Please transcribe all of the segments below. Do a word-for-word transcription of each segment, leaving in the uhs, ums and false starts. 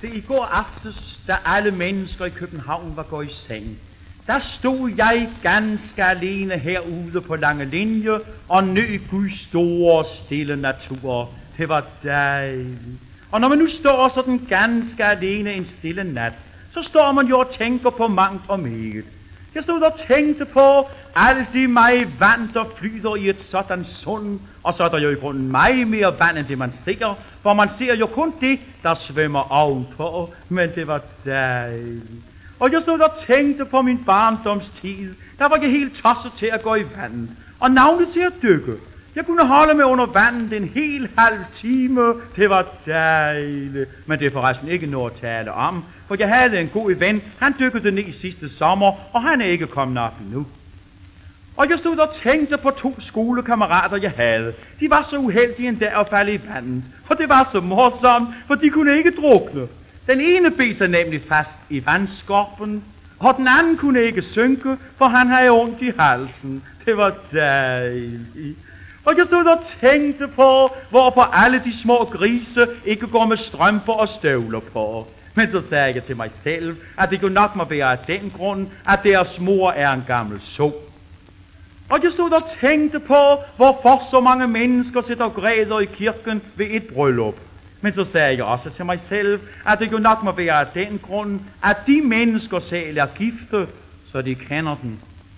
Se i går aftes, da alle mennesker i København var gået i seng, der stod jeg ganske alene herude på Lange Linje og nød Guds store stille natur. Det var dejligt. Og når man nu står sådan ganske alene en stille nat, så står man jo og tænker på mangt og meget. Jeg stod og tænkte på alt det mig vand, der flyder i et sådan sund, og så er der jo i grunden meget mere vand, end det man ser, for man ser jo kun det, der svømmer ovenpå, men det var dejligt. Og jeg stod og tænkte på min barndomstid, der var jeg helt tosset til at gå i vandet, og navnet til at dykke. Jeg kunne holde mig under vandet en hel halv time. Det var dejligt. Men det er forresten ikke noget at tale om, for jeg havde en god ven. Han dykkede ned i sidste sommer, og han er ikke kommet op endnu. Og jeg stod og tænkte på to skolekammerater, jeg havde. De var så uheldige en dag at falde i vandet, for det var så morsomt, for de kunne ikke drukne. Den ene bed sig nemlig fast i vandskorpen, og den anden kunne ikke synke, for han havde ondt i halsen. Det var dejligt. Og jeg stod og tænkte på, hvorfor alle de små grise ikke går med strømper og støvler på. Men så sagde jeg til mig selv, at det jo nok må være af den grund, at deres mor er en gammel so. Og jeg stod og tænkte på, hvorfor så mange mennesker sidder og græder i kirken ved et bryllup. Men så sagde jeg også til mig selv, at det jo nok må være af den grund, at de mennesker selv er gifte, så de kender den.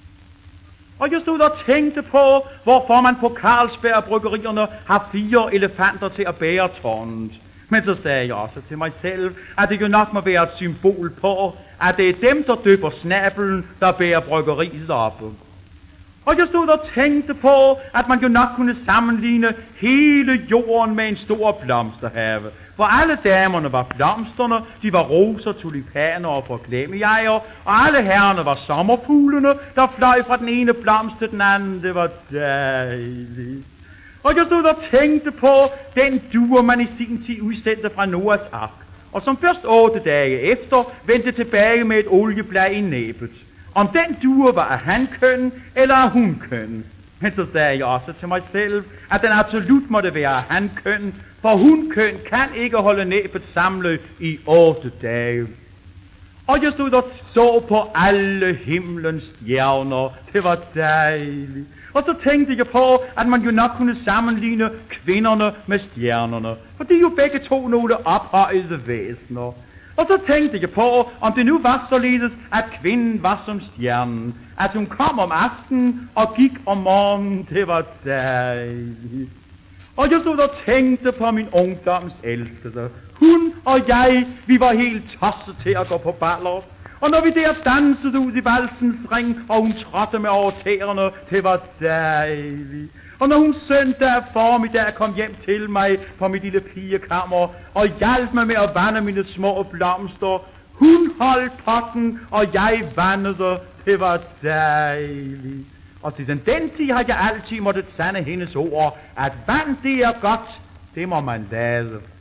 Og jeg stod og tænkte på, hvorfor man på Carlsberg-bryggerierne har fire elefanter til at bære tårnet. Men så sagde jeg også til mig selv, at det jo nok må være et symbol på, at det er dem, der døber snabelen, der bærer bryggeriet oppe. Og jeg stod og tænkte på, at man jo nok kunne sammenligne hele jorden med en stor blomsterhave. For alle damerne var blomsterne, de var roser, tulipaner og forglemmejegere, og alle herrerne var sommerfuglene, der fløj fra den ene blomst til den anden. Det var dejligt. Og jeg stod og tænkte på den duer, man i sin tid udsendte fra Noahs ark, og som først otte dage efter vendte tilbage med et olieblad i næbet. Om den duer var af hankøn eller af hunkøn. Men så sagde jeg også til mig selv, at den absolut måtte være af hankøn, for hunkøn kan ikke holde næbet samlet i otte dage. Og jeg stod og så på alle himlens stjerner. Det var dejligt. Og så tænkte jeg på, at man jo nok kunne sammenligne kvinderne med stjernerne, for de er jo begge to nogle ophøjede væsener. Og så tænkte jeg på, om det nu var således, at kvinden var som stjernen, at hun kom om aftenen og gik om morgenen. Det var dejligt. Og jeg stod og tænkte på min ungdoms elskede. Hun og jeg, vi var helt tosset til at gå på baller. Og når vi der dansede ud i valsens ring, og hun trådte med over tæerne, det var dejligt. Og når hun søndag formiddag kom hjem til mig på mit lille pigekammer og hjalp mig med at vande mine små blomster, hun holdt potten, og jeg vandede. Det var dejligt. Og siden den tid har jeg altid måttet sande hendes ord, at vand det er godt, det må man lade.